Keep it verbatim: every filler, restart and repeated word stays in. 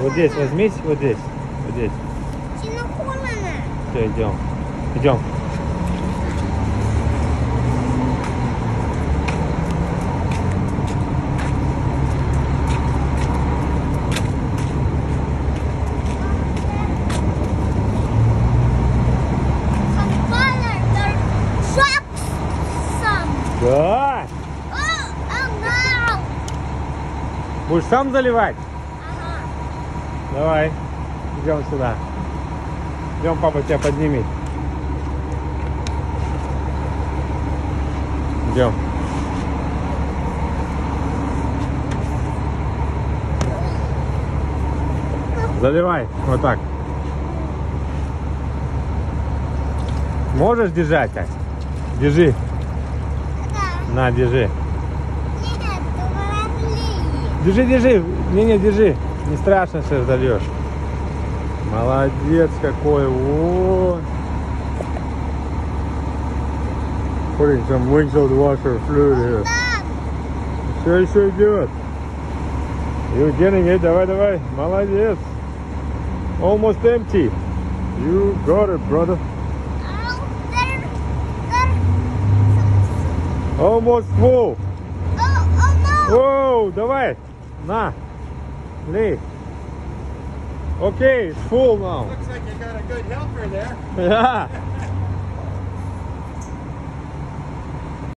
Вот здесь возьмись, вот здесь. Вот здесь. Все, идем. Идем. Да. Будешь сам заливать? Ага. Давай. Идем сюда. Идем, папа тебя поднимет. Идем. Заливай. Вот так. Можешь держать, Ась? Держи. Да. На, держи. Нет, говори. Держи, держи. Не-не, держи. Не страшно, что зальешь. Молодец какой. Вот. Putting some windshield washer fluid here. Все еще идет. You getting it? Давай, давай. Молодец. Almost empty. You got it, brother. Almost full. Oh, oh no. Whoa, давай. На. Лей. Okay, it's full now. Looks like you got a good helper there. Yeah.